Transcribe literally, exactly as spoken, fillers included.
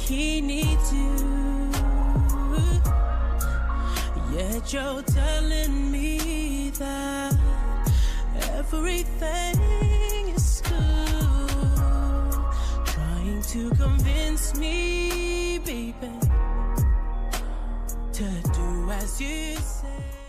he needs you. Yet you're telling me that everything is good, trying to convince me, baby, to do as you say.